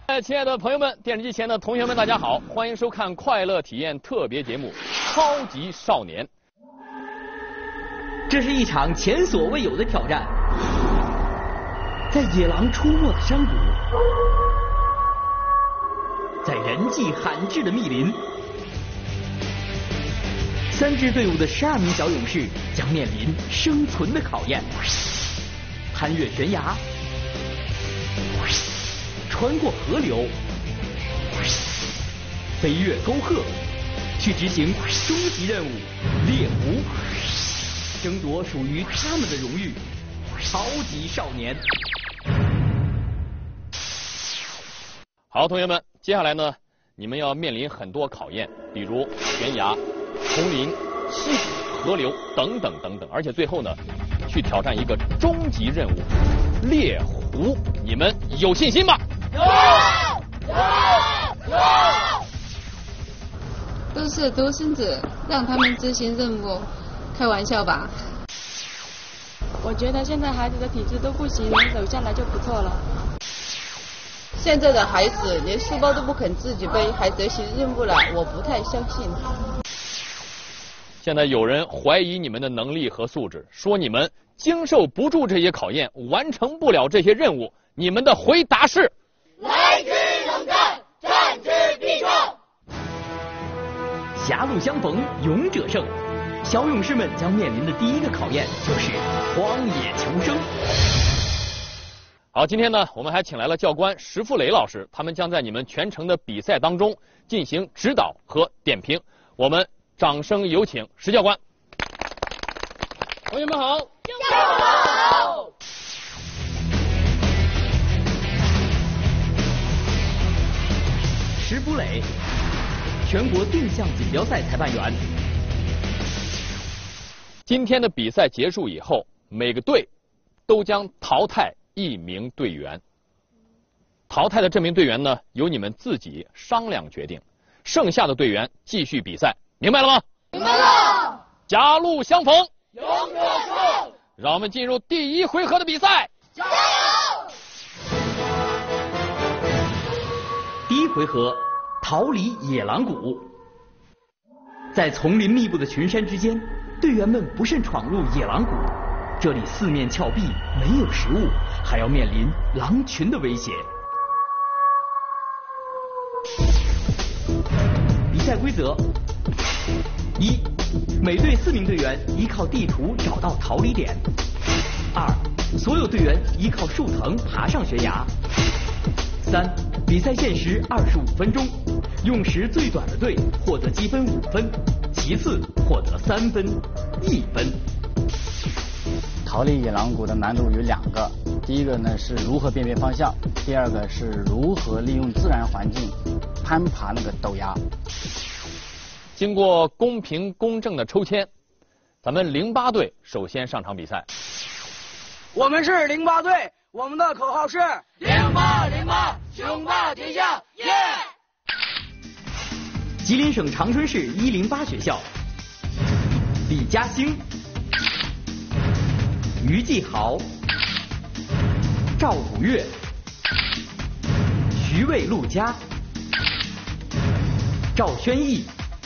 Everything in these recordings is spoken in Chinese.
亲爱的朋友们，电视机前的同学们，大家好，欢迎收看快乐体验特别节目《超级少年》。 这是一场前所未有的挑战，在野狼出没的山谷，在人迹罕至的密林，3支队伍的12名小勇士将面临生存的考验：攀越悬崖，穿过河流，飞越沟壑，去执行终极任务猎狐，争夺属于他们的荣誉——超级少年。 好，同学们，接下来呢，你们要面临很多考验，比如悬崖、丛林、溪谷、河流等等等等，而且最后呢，去挑战一个终极任务——猎狐。你们有信心吗？有！ 都是独生子，让他们执行任务，开玩笑吧？ 我觉得现在孩子的体质都不行，能走下来就不错了。 现在的孩子连书包都不肯自己背，还执行任务了，我不太相信。 现在有人怀疑你们的能力和素质，说你们经受不住这些考验，完成不了这些任务。你们的回答是： 来之能战，战之必胜。 狭路相逢勇者胜，小勇士们将面临的第一个考验就是荒野求生。 好，今天呢，我们还请来了教官石富磊老师，他们将在你们全程的比赛当中进行指导和点评。我们掌声有请石教官。同学们好。 教官好。 石富磊，全国定向锦标赛裁判员。 今天的比赛结束以后，每个队都将淘汰1名队员。淘汰的这名队员呢，由你们自己商量决定。剩下的队员继续比赛，明白了吗？ 明白了。 狭路相逢勇者胜。 让我们进入第1回合的比赛。 加油！ 第1回合，逃离野狼谷。在丛林密布的群山之间，队员们不慎闯入野狼谷，这里四面峭壁，没有食物，还要面临狼群的威胁。比赛规则：1. 每队4名队员依靠地图找到逃离点。2. 所有队员依靠树藤爬上悬崖。3. 比赛限时25分钟，用时最短的队获得积分5分，其次获得3分、1分。 逃离野狼谷的难度有2个，第一个呢是如何辨别方向，第二个是如何利用自然环境攀爬那个陡崖。 经过公平公正的抽签，咱们08队首先上场比赛。 我们是08队，我们的口号是 0808，雄霸天下，耶！ 吉林省长春市108学校，李嘉兴、于继豪、赵古月、徐卫陆佳、赵轩逸、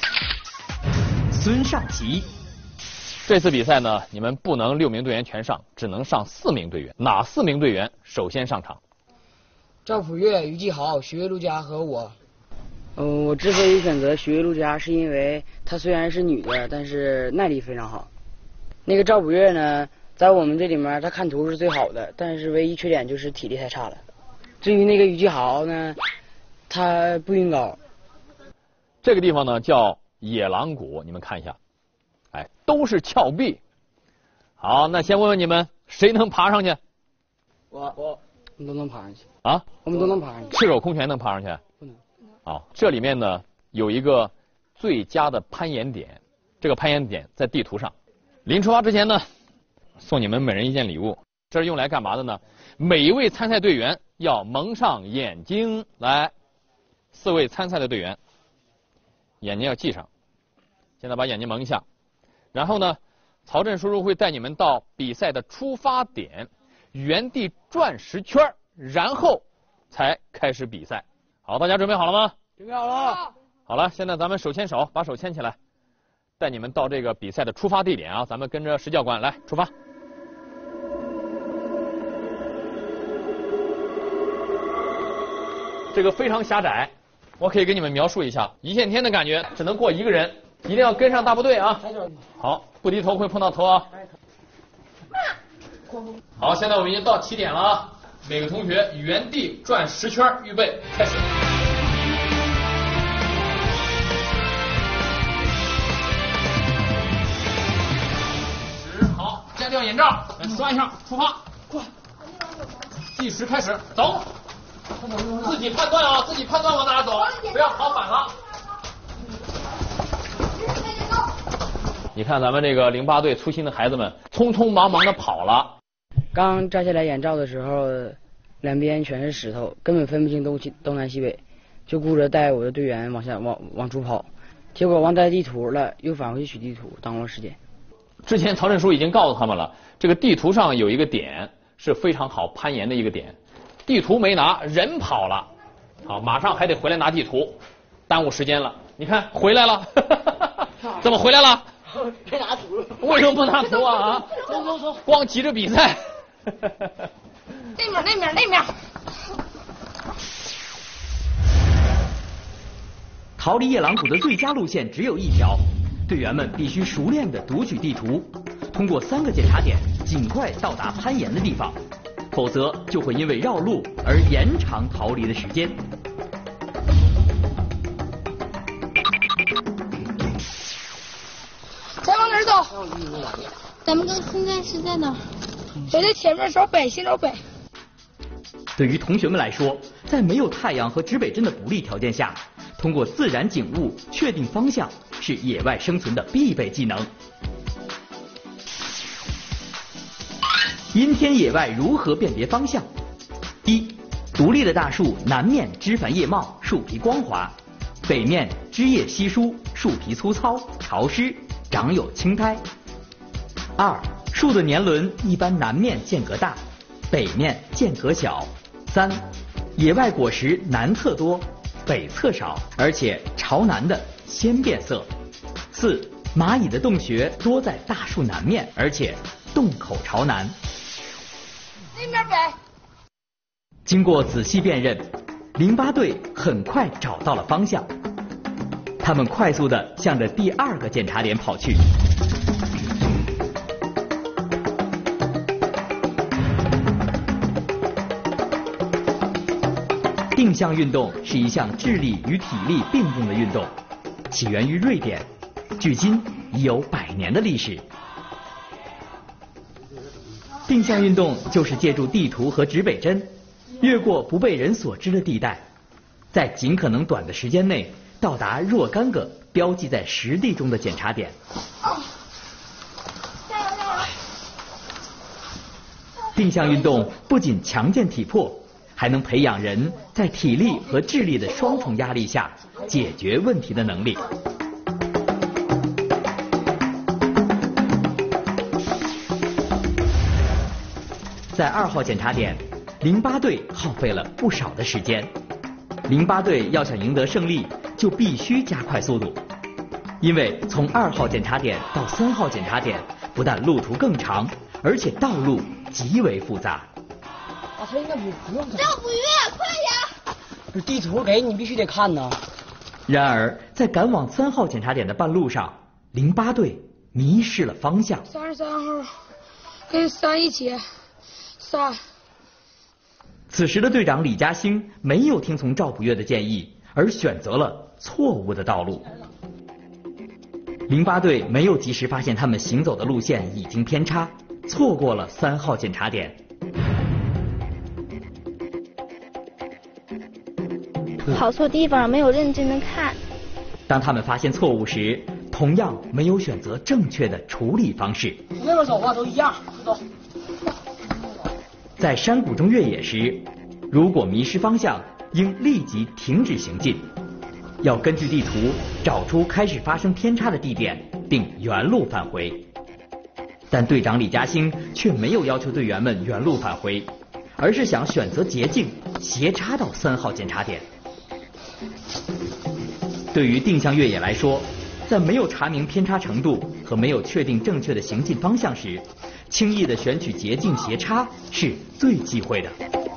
孙尚奇。 这次比赛呢，你们不能6名队员全上，只能上4名队员。哪4名队员首先上场？ 赵普月、于继豪、徐卫陆佳和我。 我之所以选择徐卫陆佳，是因为她虽然是女的，但是耐力非常好。那个赵普月呢，在我们这里面，她看图是最好的，但是唯一缺点就是体力太差了。至于那个于继豪呢，他不晕高。 这个地方呢叫野狼谷，你们看一下，哎，都是峭壁。好，那先问问你们，谁能爬上去？ 我们都能爬上去啊？ 我们都能爬上去。 赤手空拳能爬上去？ 不能。 好，这里面呢有一个最佳的攀岩点，这个攀岩点在地图上。临出发之前呢，送你们每人一件礼物，这是用来干嘛的呢？每一位参赛队员要蒙上眼睛，来，4位参赛的队员眼睛要系上，现在把眼睛蒙一下，然后呢，曹震叔叔会带你们到比赛的出发点，原地转10圈，然后才开始比赛。 好，大家准备好了吗？ 准备好了。 好了，现在咱们手牵手，把手牵起来，带你们到这个比赛的出发地点啊！咱们跟着石教官来出发。这个非常狭窄，我可以给你们描述一下，一线天的感觉，只能过一个人，一定要跟上大部队啊！好，不低头会碰到头啊！好，现在我们已经到起点了啊！每个同学原地转10圈，预备，开始。好，摘掉眼罩，来刷一下，出发，快！计时开始，走。自己判断啊，自己判断往哪走，不要跑反了。你看咱们这个08队粗心的孩子们，匆匆忙忙的跑了。 刚摘下来眼罩的时候，两边全是石头，根本分不清东南西北，就顾着带我的队员往出跑，结果忘带地图了，又返回去取地图，耽误了时间。 之前曹振书已经告诉他们了，这个地图上有一个点是非常好攀岩的一个点，地图没拿，人跑了，好，马上还得回来拿地图，耽误时间了。你看回来了，怎么回来了？ 别拿图了。 为什么不拿图啊？ 走， 光急着比赛。 那面。 逃离夜郎谷的最佳路线只有一条，队员们必须熟练地读取地图，通过3个检查点，尽快到达攀岩的地方，否则就会因为绕路而延长逃离的时间。 咱往哪儿走？咱们现在是在哪儿？我在前面找北，先找北。 对于同学们来说，在没有太阳和指北针的不利条件下，通过自然景物确定方向是野外生存的必备技能。阴天野外如何辨别方向？1. 独立的大树南面枝繁叶茂，树皮光滑；北面枝叶稀疏，树皮粗糙潮湿，长有青苔。2. 树的年轮一般南面间隔大，北面间隔小。3. 野外果实南侧多，北侧少，而且朝南的先变色。4. 蚂蚁的洞穴多在大树南面，而且洞口朝南。 那边北。 经过仔细辨认，08队很快找到了方向，他们快速地向着第2个检查点跑去。定向运动是一项智力与体力并用的运动，起源于瑞典，距今已有100年的历史。定向运动就是借助地图和指北针，越过不被人所知的地带，在尽可能短的时间内到达若干个标记在实地中的检查点。定向运动不仅强健体魄，还能培养人在体力和智力的双重压力下解决问题的能力。在2号检查点，08队耗费了不少的时间。08队要想赢得胜利，就必须加快速度，因为从2号检查点到3号检查点，不但路途更长，而且道路极为复杂。 他应该不用。 赵不月，快点！ 这地图给你必须得看呢。 然而，在赶往3号检查点的半路上，08队迷失了方向。 33号，跟3一起，3。 此时的队长李嘉兴没有听从赵不月的建议，而选择了错误的道路。08队没有及时发现他们行走的路线已经偏差，错过了3号检查点。 跑错地方，没有认真的看。 当他们发现错误时，同样没有选择正确的处理方式。 那边走吧，都一样，走。 在山谷中越野时，如果迷失方向，应立即停止行进，要根据地图找出开始发生偏差的地点，并原路返回。但队长李嘉兴却没有要求队员们原路返回，而是想选择捷径，斜插到3号检查点。 对于定向越野来说，在没有查明偏差程度和没有确定正确的行进方向时，轻易的选取捷径斜插是最忌讳的。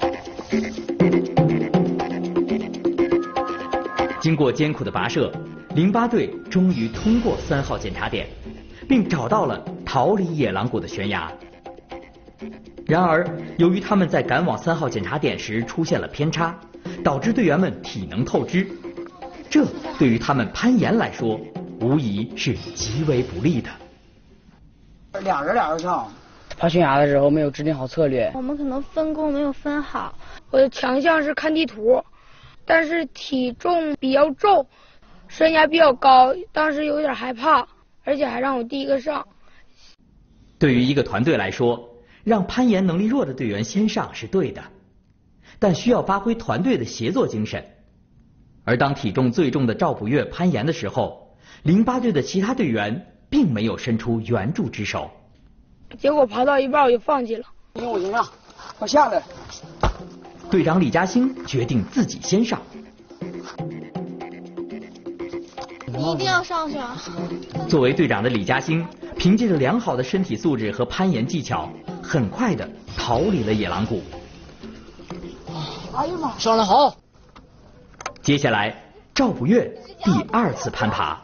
经过艰苦的跋涉，08队终于通过3号检查点，并找到了逃离野狼谷的悬崖。然而，由于他们在赶往3号检查点时出现了偏差，导致队员们体能透支，这对于他们攀岩来说，无疑是极为不利的。 俩人上，爬悬崖的时候没有制定好策略， 我们可能分工没有分好。 我的强项是看地图，但是体重比较重，悬崖比较高，当时有点害怕，而且还让我第一个上。 对于一个团队来说，让攀岩能力弱的队员先上是对的，但需要发挥团队的协作精神。而当体重最重的赵补月攀岩的时候，08队的其他队员并没有伸出援助之手。 结果爬到一半我就放弃了。 我先上，我下来。 队长李嘉欣决定自己先上。 你一定要上去啊！ 作为队长的李嘉欣，凭借着良好的身体素质和攀岩技巧，很快的逃离了野狼谷。 哎呀妈，上来好！ 接下来，赵补月第2次攀爬。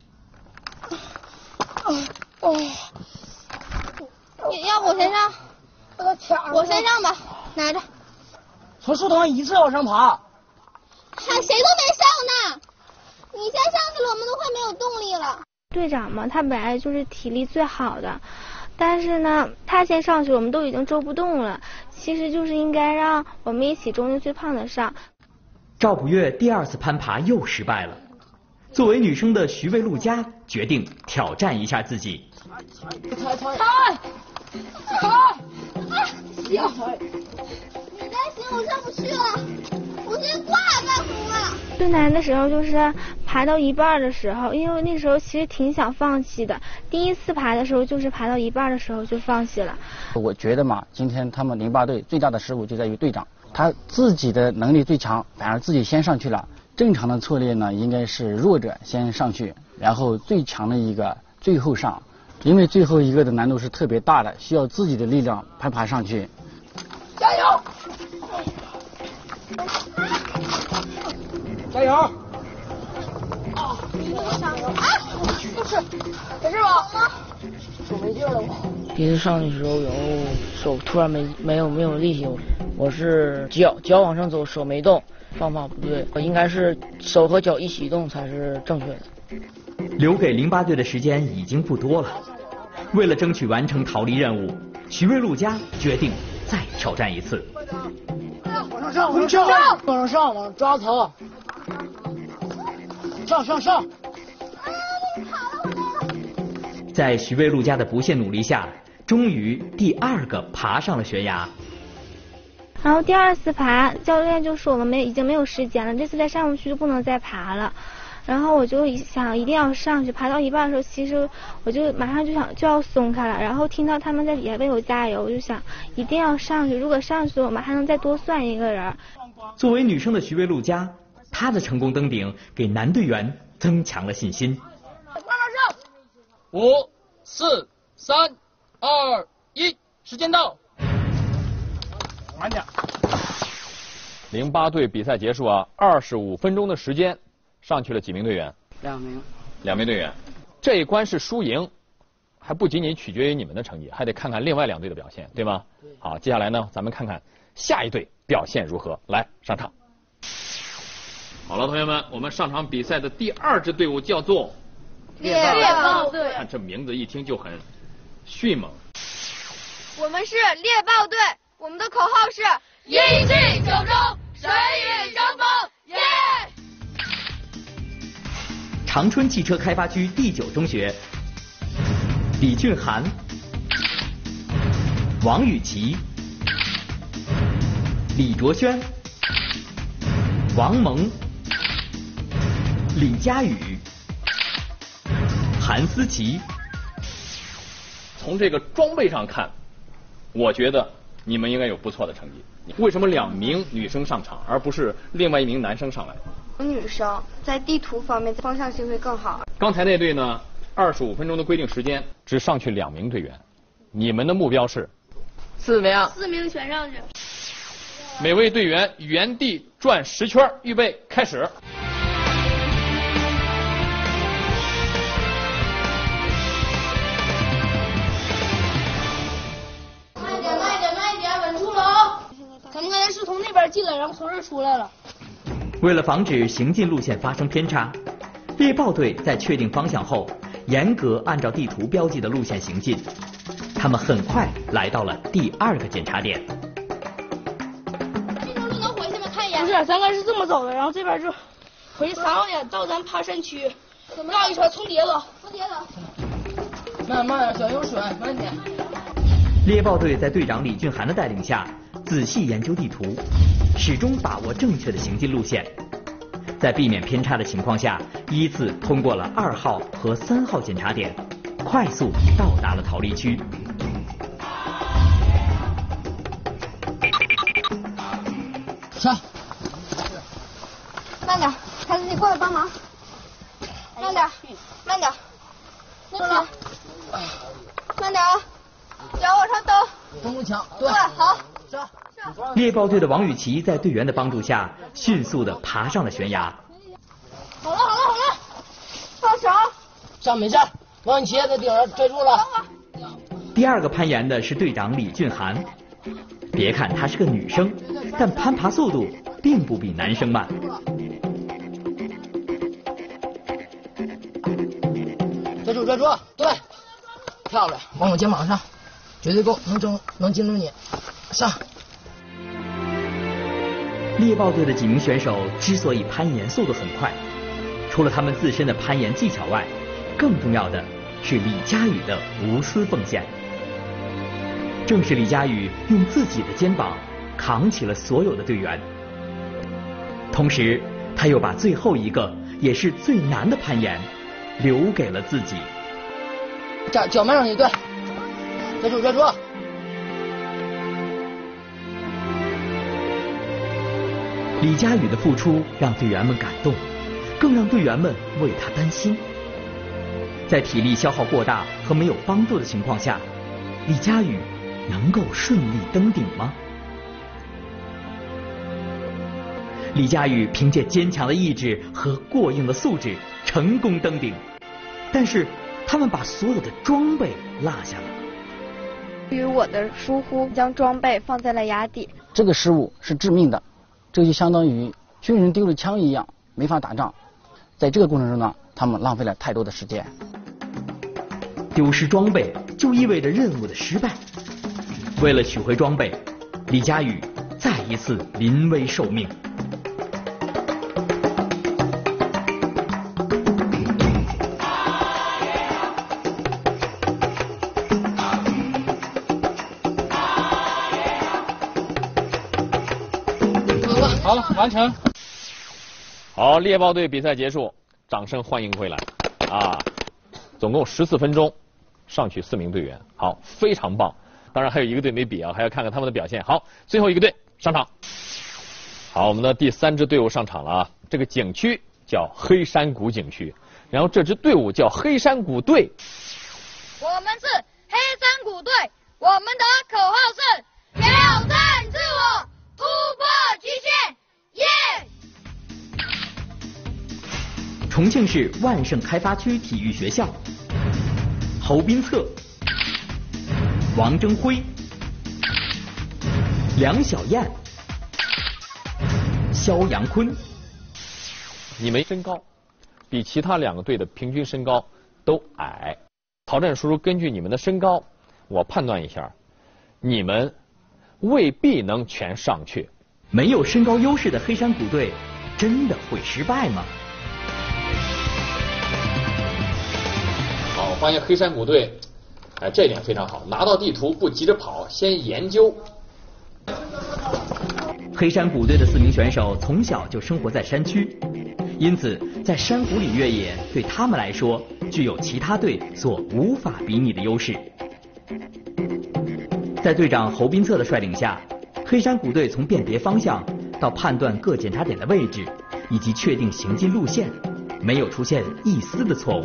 要不我先上？我先上吧，拿着。 从树头一次往上爬。 还谁都没上呢，你先上去了，我们都快没有动力了。队长嘛，他本来就是体力最好的，但是呢，他先上去，我们都已经周不动了。其实就是应该让我们一起中间最胖的上。 赵补月第2次攀爬又失败了。作为女生的徐魏陆佳决定挑战一下自己。 行，你再行我上不去了，我先挂干活了。最难的时候就是爬到一半的时候，因为那时候其实挺想放弃的。第一次爬的时候就是爬到一半的时候就放弃了。 我觉得嘛，今天他们08队最大的失误就在于队长，他自己的能力最强，反而自己先上去了。正常的策略呢，应该是弱者先上去，然后最强的一个最后上，因为最后一个的难度是特别大的，需要自己的力量攀爬上去。 加油！加油！ 啊！不是，没事吧？ 手没劲了我。 第一次上去的时候，然后手突然没有力气，我是脚往上走，手没动，方法不对，我应该是手和脚一起动才是正确的。 留给08队的时间已经不多了，为了争取完成逃离任务，徐魏陆佳决定再挑战一次。 往上上，往上上，往上抓头，上！ 在徐魏陆佳的不懈努力下，终于第2个爬上了悬崖。 然后第2次爬，教练就说我们已经没有时间了，这次再上不去就不能再爬了。然后我就想一定要上去，爬到一半的时候，其实我就马上就要松开了。然后听到他们在底下为我加油，我就想一定要上去。如果上去，我们还能再多算一个人。 作为女生的徐魏陆佳，她的成功登顶给男队员增强了信心。 慢慢上 ！5、4、3、2、1，时间到。 慢点。 08队比赛结束啊，25分钟的时间，上去了几名队员 ？2名。 2名队员，这一关是输赢，还不仅仅取决于你们的成绩，还得看看另外2队的表现，对吗？对。好，接下来呢，咱们看看下一队表现如何。来，上场。好了，同学们，我们上场比赛的第2支队伍叫做猎豹队。 看这名字一听就很迅猛。 我们是猎豹队，我们的口号是一骑九州，谁与争锋，耶！ 长春汽车开发区第9中学，李俊涵、王雨琦、李卓轩、王蒙、李佳宇、韩思琪。 从这个装备上看，我觉得你们应该有不错的成绩。为什么2名女生上场，而不是另外1名男生上来？ 女生在地图方面方向性会更好。 刚才那队呢，25分钟的规定时间只上去2名队员，你们的目标是 4名 ，4名全上去。 每位队员原地转10圈，预备开始。 慢点，稳住了啊！咱们刚才是从那边进来，然后从这儿出来了。 为了防止行进路线发生偏差，猎豹队在确定方向后，严格按照地图标记的路线行进。他们很快来到了第2个检查点。 不是，咱该是这么走的，然后这边就回3号点到咱爬山区，绕一圈冲碟子。 慢点，小心水，慢点。 猎豹队在队长李俊涵的带领下，仔细研究地图，始终把握正确的行进路线。在避免偏差的情况下，依次通过了2号和3号检查点，快速到达了逃离区。 上。 慢点，孩子你过来帮忙。慢点。那个，慢点啊，脚往上蹬。 蹬住墙。 对，好。 上。 猎豹队的王雨琦在队员的帮助下，迅速地爬上了悬崖。 好了，放手。 上没事，王雨琦在顶上拽住了。 第2个攀岩的是队长李俊涵。别看她是个女生，但攀爬速度并不比男生慢。 拽住，对，漂亮，往我肩膀上，绝对够，能盯住你，上。 猎豹队的几名选手之所以攀岩速度很快，除了他们自身的攀岩技巧外，更重要的是李佳宇的无私奉献。正是李佳宇用自己的肩膀扛起了所有的队员，同时他又把最后一个也是最难的攀岩留给了自己。 脚迈上去，对，拽住。 李佳宇的付出让队员们感动，更让队员们为他担心。在体力消耗过大和没有帮助的情况下，李佳宇能够顺利登顶吗？李佳宇凭借坚强的意志和过硬的素质成功登顶，但是他们把所有的装备落下了。 由于我的疏忽，将装备放在了崖底。 这个失误是致命的，这就相当于军人丢了枪一样，没法打仗。在这个过程中呢，他们浪费了太多的时间。 丢失装备就意味着任务的失败。为了取回装备，李佳宇再一次临危受命。 好了，完成。 好，猎豹队比赛结束，掌声欢迎回来啊！总共14分钟，上去4名队员，好，非常棒。当然还有一个队没比啊，还要看看他们的表现。好，最后一个队上场。好，我们的第3支队伍上场了啊！这个景区叫黑山谷景区，然后这支队伍叫黑山谷队。 我们是黑山谷队，我们的口号是挑战自我，突破极限，耶！ 重庆市万盛开发区体育学校，侯斌策、王征辉、梁小燕、肖阳坤。 你们身高比其他2个队的平均身高都矮。曹震叔叔根据你们的身高，我判断一下，你们未必能全上去。 没有身高优势的黑山谷队真的会失败吗？ 好，发现黑山谷队，这一点非常好，拿到地图不急着跑，先研究。 黑山谷队的4名选手从小就生活在山区，因此在山谷里越野对他们来说具有其他队所无法比拟的优势。在队长侯斌策的率领下，黑山谷队从辨别方向到判断各检查点的位置， 以及确定行进路线，没有出现一丝的错误。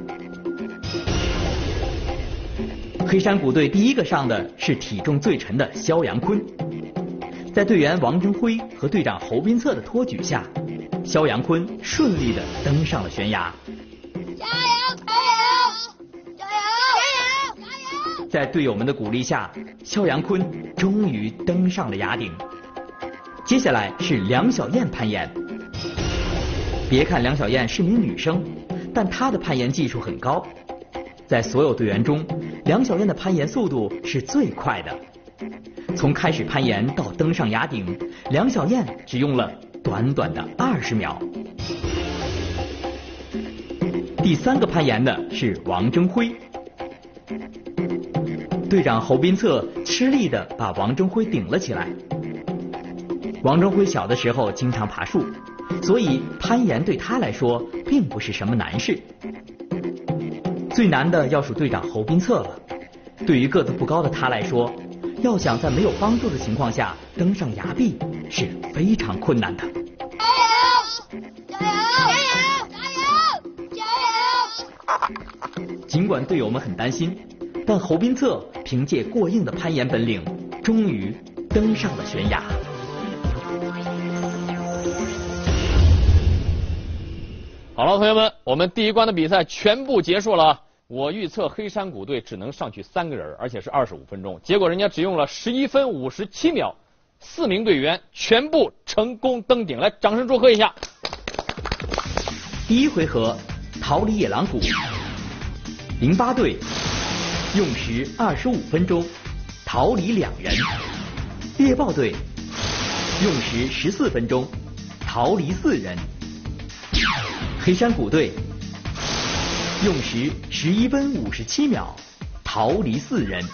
黑山谷队第一个上的是体重最沉的肖阳坤，在队员王征辉和队长侯斌策的托举下，肖阳坤顺利地登上了悬崖。 加油！加油！加油！加油！ 在队友们的鼓励下，肖阳坤终于登上了崖顶。接下来是梁小燕攀岩。别看梁小燕是名女生，但她的攀岩技术很高。在所有队员中，梁小燕的攀岩速度是最快的。从开始攀岩到登上崖顶，梁小燕只用了短短的20秒。第3个攀岩的是王征辉，队长侯斌策吃力地把王征辉顶了起来。王征辉小的时候经常爬树，所以攀岩对他来说并不是什么难事。最难的要数队长侯斌策了，对于个子不高的他来说，要想在没有帮助的情况下登上崖壁是非常困难的。 加油！加油！加油！加油！ 尽管队友们很担心，但侯斌策凭借过硬的攀岩本领，终于登上了悬崖。 好了，同学们，我们第1关的比赛全部结束了。我预测黑山谷队只能上去3个人，而且是25分钟，结果人家只用了11分57秒，4名队员全部成功登顶。来，掌声祝贺一下。 第1回合，逃离野狼谷，08队用时25分钟，逃离2人；猎豹队用时14分钟，逃离4人；黑山谷队用时11分57秒，逃离4人。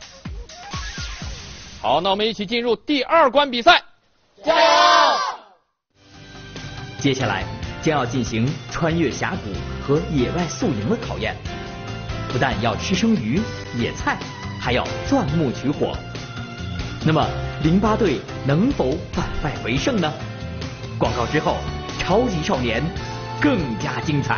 好，那我们一起进入第2关比赛， 加油！ 接下来将要进行穿越峡谷和野外宿营的考验，不但要吃生鱼、野菜，还要钻木取火。那么08队能否反败为胜呢？广告之后，超级少年更加精彩。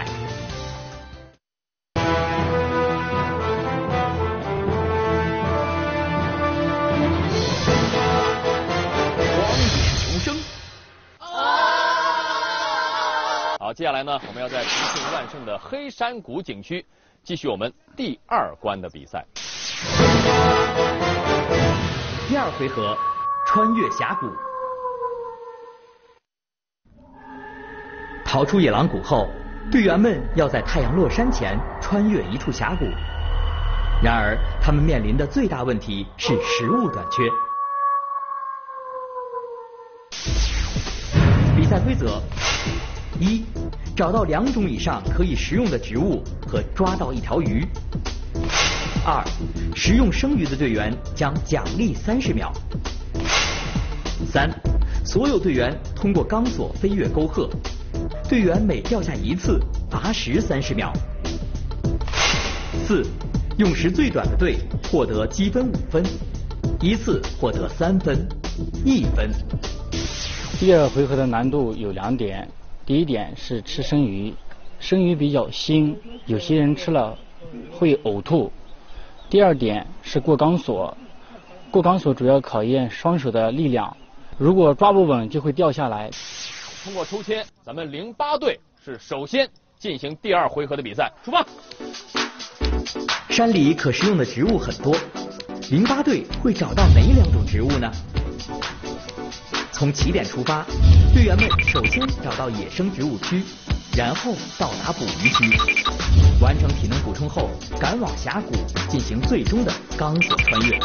好，接下来呢，我们要在吉庆万盛的黑山谷景区继续我们第2关的比赛。 第2回合，穿越峡谷。逃出野狼谷后，队员们要在太阳落山前穿越一处峡谷。然而，他们面临的最大问题是食物短缺。比赛规则：1. 找到2种以上可以食用的植物和抓到1条鱼。2. 食用生鱼的队员将奖励30秒。3. 所有队员通过钢索飞越沟壑，队员每掉下1次罚时30秒。4. 用时最短的队获得积分5分，一次获得3分、1分。 第2回合的难度有2点，第1点是吃生鱼，生鱼比较腥，有些人吃了会呕吐。第2点是过钢索，过钢索主要考验双手的力量，如果抓不稳就会掉下来。 通过抽签，咱们08队是首先进行第2回合的比赛，出发。 山里可食用的植物很多，08队会找到哪2种植物呢？从起点出发，队员们首先找到野生植物区，然后到达捕鱼区，完成体能补充后，赶往峡谷进行最终的钢索穿越。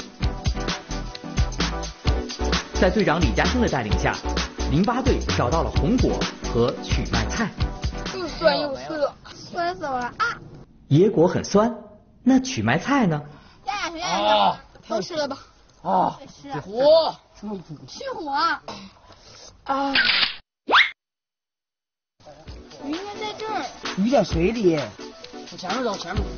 在队长李嘉兴的带领下，08队找到了红果和曲麦菜。 又酸又涩，酸死我了啊！ 野果很酸，那曲麦菜呢？ 呀，都吃了吧。 啊， 吃火， 去火啊！鱼应该在这儿。 鱼在水里。 我前面走，前面。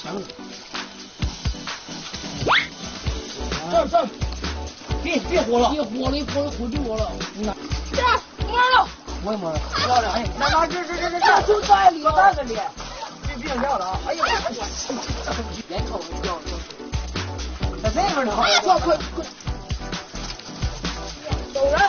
这儿，别火了，别火了，火救我了。 这儿，摸了。 摸一摸，漂亮！哎，那这就在里蛋子里，这别撂了啊！哎呀，眼瞅着掉，在这边呢，快！走人！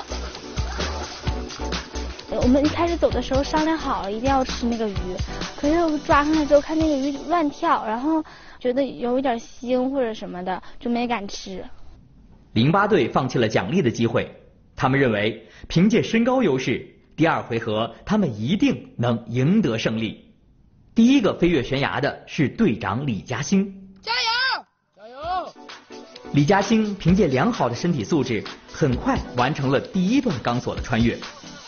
我们一开始走的时候商量好了，一定要吃那个鱼，可是我抓上来之后看那个鱼乱跳，然后觉得有一点腥或者什么的，就没敢吃。 08队放弃了奖励的机会，他们认为凭借身高优势，第2回合他们一定能赢得胜利。第一个飞跃悬崖的是队长李嘉兴。 加油！加油！ 李嘉兴凭借良好的身体素质，很快完成了第1段钢索的穿越。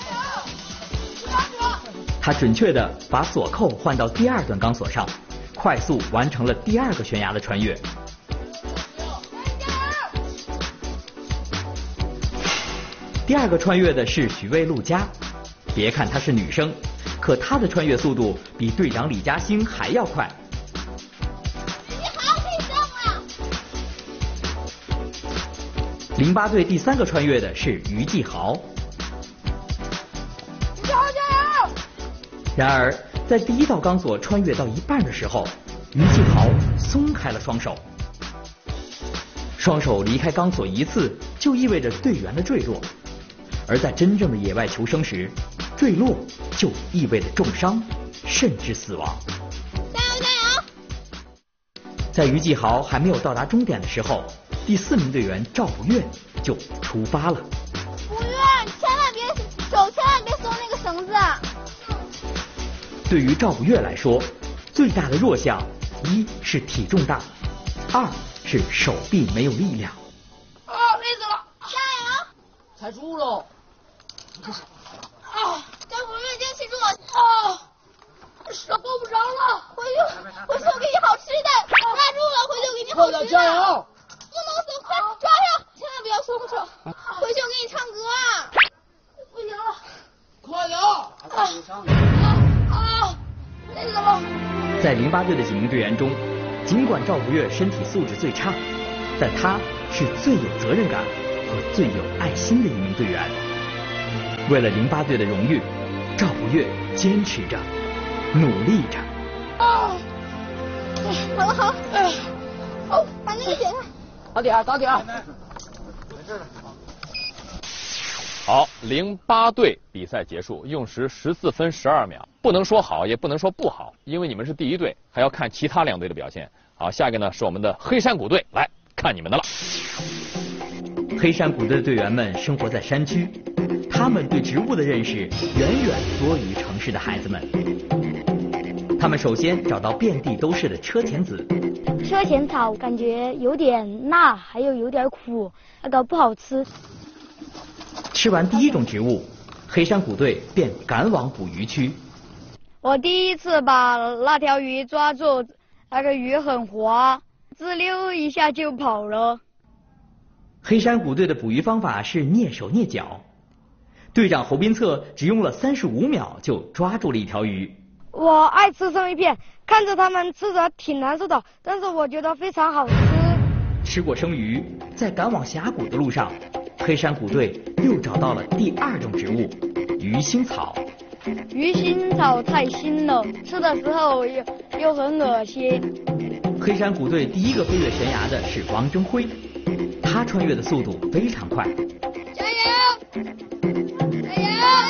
他准确地把锁扣换到第2段钢索上，快速完成了第2个悬崖的穿越。第2个穿越的是许魏陆佳，别看她是女生，可她的穿越速度比队长李嘉兴还要快。 你好，可以上了。 08队第3个穿越的是于继豪。 加油！ 然而，在第1道钢索穿越到一半的时候，于继豪松开了双手。双手离开钢索一次，就意味着队员的坠落。而在真正的野外求生时，坠落就意味着重伤，甚至死亡。 加油！ 在于继豪还没有到达终点的时候，第4名队员赵不悦就出发了。 不悦，千万别松那个绳子。 对于赵不悦来说，最大的弱项1是体重大，2是手臂没有力量。 累死了！ 加油！ 踩住喽！ 张不悦，坚持住！ 手够不着了， 回去我给你好吃的，抓住了，回去我给你好吃的。 加油！ 不能松，快抓上，千万不要松手。回去我给你唱歌啊！不行了， 快点！ 累死了。 在08队的几名队员中，尽管赵不悦身体素质最差，但他是最有责任感和最有爱心的一名队员。为了08队的荣誉，赵不悦坚持着，努力着。 好了，好，把那个解开。 打点。 没事了。好，08队比赛结束，用时14分12秒，不能说好，也不能说不好，因为你们是第1队，还要看其他2队的表现。好，下一个呢是我们的黑山谷队，来看你们的了。 黑山谷队的队员们生活在山区，他们对植物的认识远远多于城市的孩子们。他们首先找到遍地都是的车前子。 车前草感觉有点辣，还有点苦，那个不好吃。 吃完第1种植物，黑山谷队便赶往捕鱼区。 我第一次把那条鱼抓住，那个鱼很滑，滋溜一下就跑了。 黑山谷队的捕鱼方法是蹑手蹑脚，队长侯斌策只用了35秒就抓住了一条鱼。 我爱吃生鱼片，看着他们吃着挺难受的，但是我觉得非常好吃。 吃过生鱼，在赶往峡谷的路上，黑山谷队又找到了第2种植物——鱼腥草。 鱼腥草太腥了，吃的时候又很恶心。 黑山谷队第1个飞跃悬崖的是王征辉，他穿越的速度非常快。 加油！加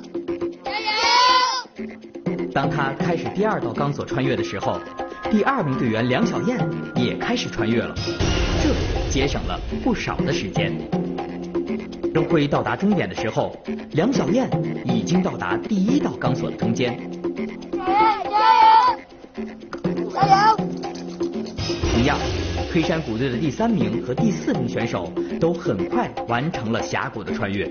油！ 当他开始第2道钢索穿越的时候，第2名队员梁小燕也开始穿越了，这节省了不少的时间。征辉到达终点的时候，梁小燕已经到达第1道钢索的中间。 加油！ 同样，黑山谷队的第3名和第4名选手都很快完成了峡谷的穿越。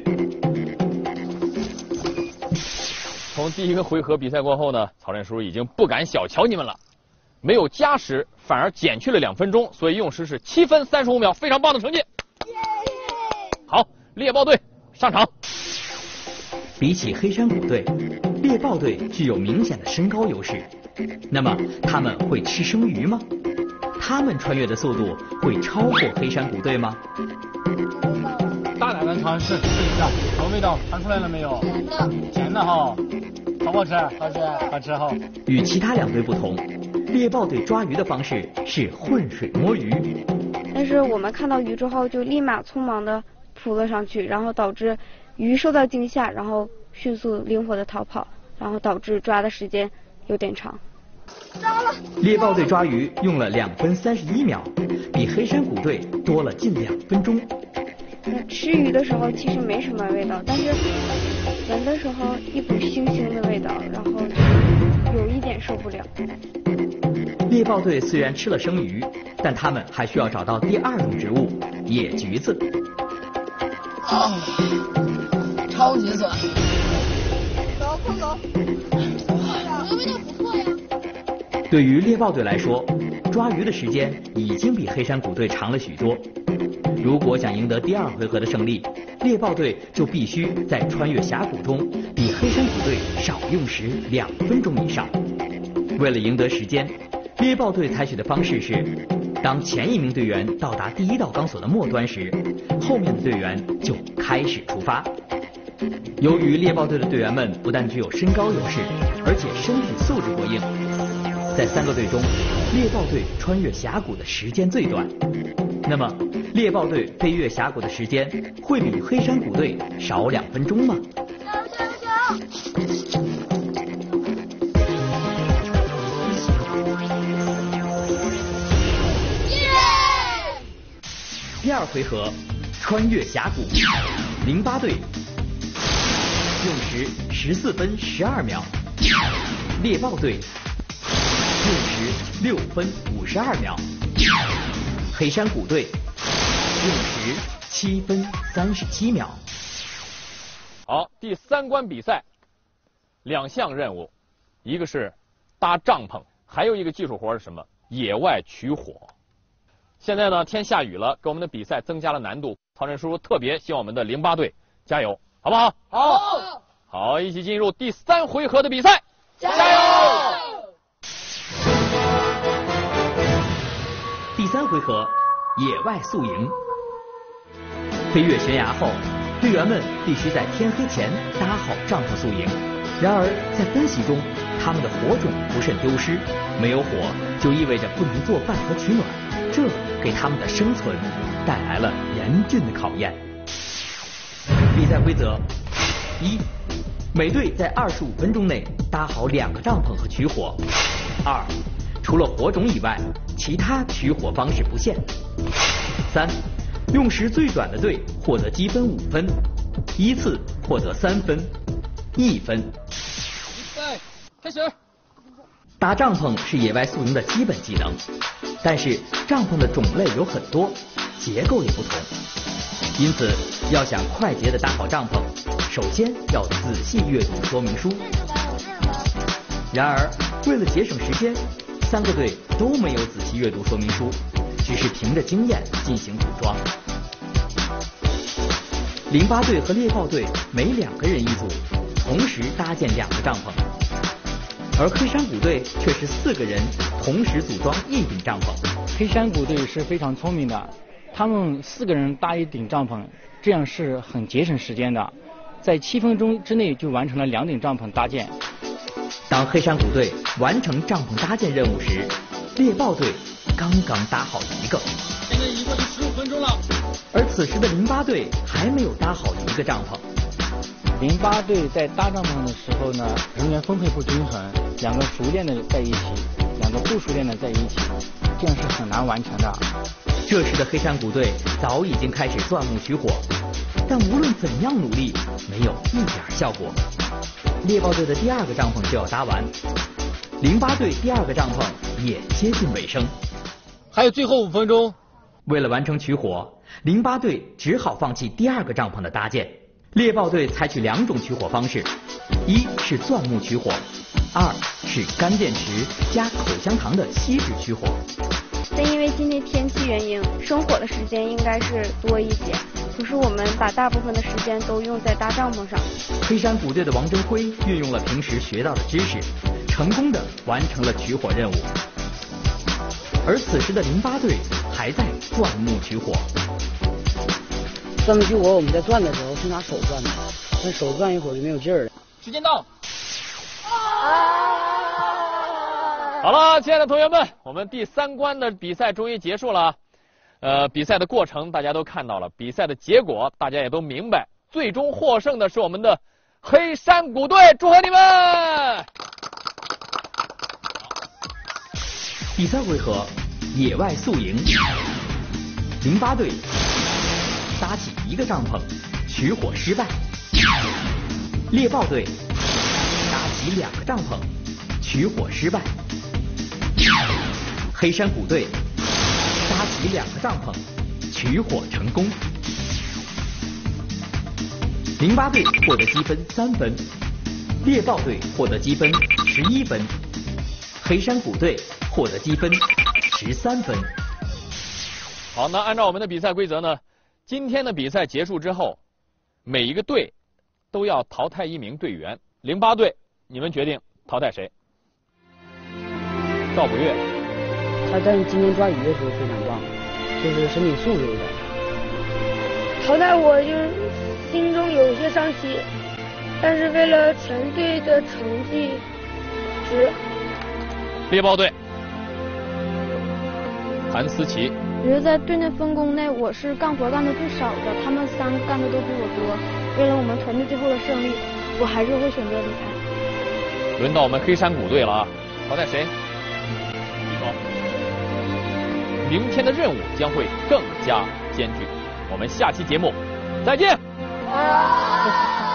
从第1个回合比赛过后呢，曹振叔已经不敢小瞧你们了，没有加时，反而减去了2分钟，所以用时是7分35秒，非常棒的成绩。好，猎豹队上场。 比起黑山谷队，猎豹队具有明显的身高优势。那么他们会吃生鱼吗？他们穿越的速度会超过黑山谷队吗？ 大胆的尝试一下，什么味道？尝出来了没有？ 甜的。 甜的哈，好不好吃？好吃，好吃哈。 与其他两队不同，猎豹队抓鱼的方式是浑水摸鱼。 但是我们看到鱼之后，就立马匆忙的扑了上去，然后导致鱼受到惊吓，然后迅速灵活的逃跑，然后导致抓的时间有点长。 猎豹队抓鱼用了2分31秒，比黑山谷队多了近2分钟。 吃鱼的时候其实没什么味道，但是闻的时候一股腥腥的味道，然后有一点受不了。 猎豹队虽然吃了生鱼，但他们还需要找到第2种植物——野橘子。 超级酸。 走，快走。这味道不错呀。 对于猎豹队来说，抓鱼的时间已经比黑山谷队长了许多。如果想赢得第2回合的胜利，猎豹队就必须在穿越峡谷中比黑山谷队少用时2分钟以上。为了赢得时间，猎豹队采取的方式是，当前一名队员到达第1道钢索的末端时，后面的队员就开始出发。由于猎豹队的队员们不但具有身高优势，而且身体素质过硬，在3个队中，猎豹队穿越峡谷的时间最短。那么，猎豹队飞越峡谷的时间会比黑山谷队少2分钟吗？第2回合，穿越峡谷，08队用时14分12秒，猎豹队用时6分52秒，黑山谷队用时7分37秒。 好，第3关比赛，2项任务，一个是搭帐篷，还有一个技术活是什么？野外取火。现在呢，天下雨了，给我们的比赛增加了难度。曹晨叔叔特别希望我们的08队加油，好不好？ 好。 好，一起进入第3回合的比赛， 加油！ 第3回合，野外宿营。飞越悬崖后，队员们必须在天黑前搭好帐篷宿营。然而，在分析中，他们的火种不慎丢失，没有火就意味着不能做饭和取暖，这给他们的生存带来了严峻的考验。比赛规则：1. 每队在25分钟内搭好2个帐篷和取火。2. 除了火种以外，其他取火方式不限。3. 用时最短的队获得积分5分，依次获得3分、1分。 比赛开始。 搭帐篷是野外宿营的基本技能，但是帐篷的种类有很多，结构也不同，因此要想快捷地搭好帐篷，首先要仔细阅读说明书。然而，为了节省时间，3个队都没有仔细阅读说明书，只是凭着经验进行组装。08队和猎豹队每2个人一组，同时搭建2个帐篷，而黑山谷队却是4个人同时组装1顶帐篷。 黑山谷队是非常聪明的，他们4个人搭1顶帐篷，这样是很节省时间的，在7分钟之内就完成了2顶帐篷搭建。 当黑山谷队完成帐篷搭建任务时，猎豹队刚刚搭好1个。 现在已经过去15分钟了。 而此时的08队还没有搭好1个帐篷。 08队在搭帐篷的时候呢，人员分配不均衡，2个熟练的在一起，2个不熟练的在一起，这样是很难完成的。 这时的黑山谷队早已经开始钻木取火，但无论怎样努力，没有一点效果。猎豹队的第2个帐篷就要搭完，08队第2个帐篷也接近尾声， 还有最后5分钟。 为了完成取火，08队只好放弃第2个帐篷的搭建。猎豹队采取2种取火方式，1是钻木取火，2是干电池加口香糖的锡纸取火。 但因为今天天气原因，生火的时间应该是多一些，可是我们把大部分的时间都用在搭帐篷上。 黑山谷队的王征辉运用了平时学到的知识，成功的完成了取火任务。而此时的08队还在钻木取火。 钻不去我们在转的时候是拿手转的，但手转一会儿就没有劲儿了。 时间到。 好了，亲爱的同学们，我们第3关的比赛终于结束了。比赛的过程大家都看到了，比赛的结果大家也都明白，最终获胜的是我们的黑山谷队，祝贺你们！ 第3回合，野外宿营，08队搭起1个帐篷，取火失败；猎豹队搭起2个帐篷，取火失败；黑山谷队搭起2个帐篷，取火成功。08队获得积分3分，猎豹队获得积分11分，黑山谷队获得积分13分。 好，那按照我们的比赛规则呢，今天的比赛结束之后，每一个队都要淘汰1名队员。08队，你们决定淘汰谁？赵补月， 他在今天抓鱼的时候非常棒，就是身体素质有点。 淘汰我就是心中有些伤心，但是为了全队的成绩值。 猎豹队，韩思琪。 我觉得在队内分工内，我是干活干的最少的，他们3个干的都比我多。为了我们团队最后的胜利，我还是会选择离开。 轮到我们黑山谷队了啊，淘汰谁？你说。明天的任务将会更加艰巨。我们下期节目再见。